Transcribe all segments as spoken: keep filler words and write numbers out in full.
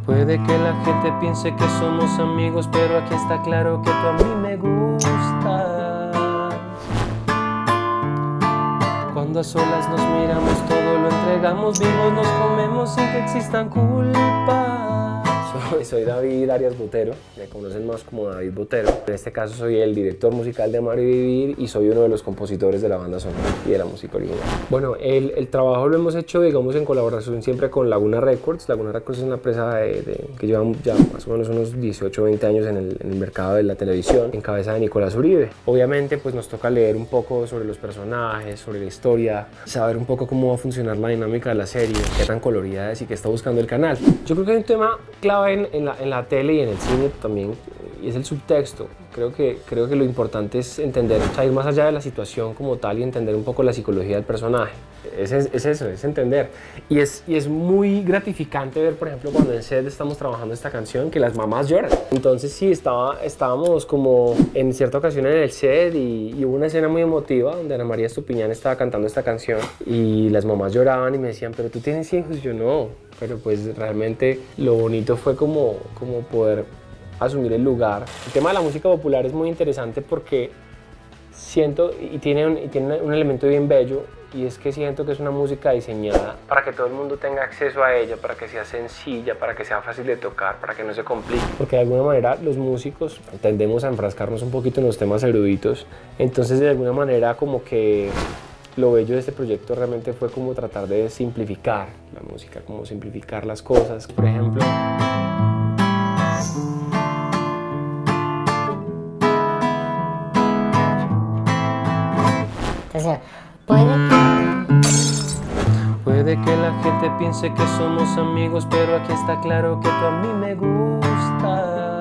Puede que la gente piense que somos amigos, pero aquí está claro que tú a mí me gustas. Cuando a solas nos miramos, todo lo entregamos, vivos nos comemos sin que existan culpas. Soy, soy David Arias Botero, me conocen más como David Botero. En este caso soy el director musical de Amar y Vivir y soy uno de los compositores de la banda sonora y de la música original. Bueno, el, el trabajo lo hemos hecho, digamos, en colaboración siempre con Laguna Records. Laguna Records es una empresa de, de, que lleva ya más o menos unos dieciocho o veinte años en el, en el mercado de la televisión, en cabeza de Nicolás Uribe. Obviamente, pues nos toca leer un poco sobre los personajes, sobre la historia, saber un poco cómo va a funcionar la dinámica de la serie, qué tan colorida es y qué está buscando el canal. Yo creo que hay un tema clave En, en, la, en la tele y en el cine también, y es el subtexto. Creo que, creo que lo importante es entender, o sea, ir más allá de la situación como tal y entender un poco la psicología del personaje. Es, es, es eso, es entender. Y es, y es muy gratificante ver, por ejemplo, cuando en set estamos trabajando esta canción, que las mamás lloran. Entonces sí, estaba, estábamos como en cierta ocasión en el set y, y hubo una escena muy emotiva donde Ana María Estupiñán estaba cantando esta canción y las mamás lloraban y me decían, pero tú tienes hijos, y yo no. Pero pues realmente lo bonito fue como, como poder asumir el lugar. El tema de la música popular es muy interesante porque siento, y tiene un, y tiene un elemento bien bello, y es que siento que es una música diseñada para que todo el mundo tenga acceso a ella, para que sea sencilla, para que sea fácil de tocar, para que no se complique. Porque de alguna manera los músicos tendemos a enfrascarnos un poquito en los temas eruditos, entonces de alguna manera como que lo bello de este proyecto realmente fue como tratar de simplificar la música, como simplificar las cosas. Por ejemplo, entonces, puede que... puede que la gente piense que somos amigos, pero aquí está claro que tú a mí me gustas.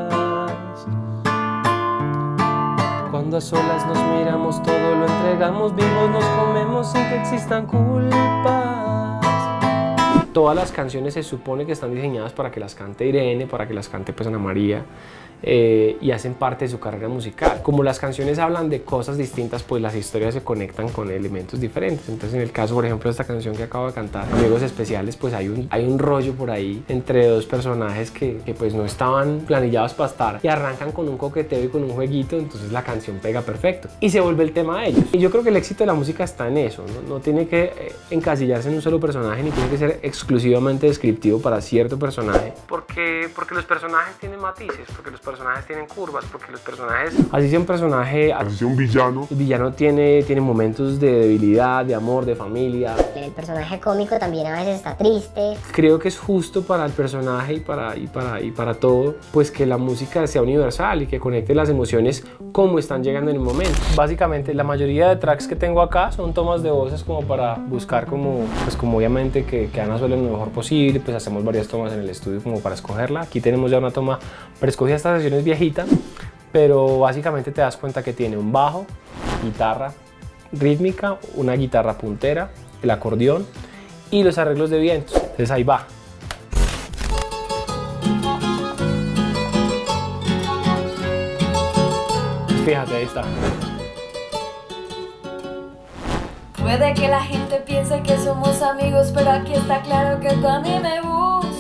Cuando a solas nos miramos, todo lo entregamos, vivos nos comemos sin que existan culpas. Todas las canciones se supone que están diseñadas para que las cante Irene, para que las cante pues Ana María, eh, y hacen parte de su carrera musical. Como las canciones hablan de cosas distintas, pues las historias se conectan con elementos diferentes. Entonces, en el caso, por ejemplo, de esta canción que acabo de cantar, Amigos Especiales, pues hay un, hay un rollo por ahí entre dos personajes que, que pues no estaban planillados para estar y arrancan con un coqueteo y con un jueguito, entonces la canción pega perfecto y se vuelve el tema de ellos. Y yo creo que el éxito de la música está en eso, no, no tiene que eh, encasillarse en un solo personaje, ni tiene que ser exclusivamente descriptivo para cierto personaje, porque, porque los personajes tienen matices, porque los personajes tienen curvas, porque los personajes, así sea un personaje, así sea un villano, el villano tiene, tiene momentos de debilidad, de amor, de familia. El personaje cómico también a veces está triste. Creo que es justo para el personaje y para, y para, y para todo, pues que la música sea universal y que conecte las emociones como están llegando en el momento. Básicamente la mayoría de tracks que tengo acá son tomas de voces como para buscar como, pues como obviamente que, que Ana suene lo mejor posible, pues hacemos varias tomas en el estudio como para escogerla. Aquí tenemos ya una toma preescogida, esta sesión es viejita, pero básicamente te das cuenta que tiene un bajo, guitarra rítmica, una guitarra puntera, el acordeón y los arreglos de vientos. Entonces ahí va. Fíjate, ahí está. Puede que la gente piense que somos amigos, pero aquí está claro que tú a mí me gustas.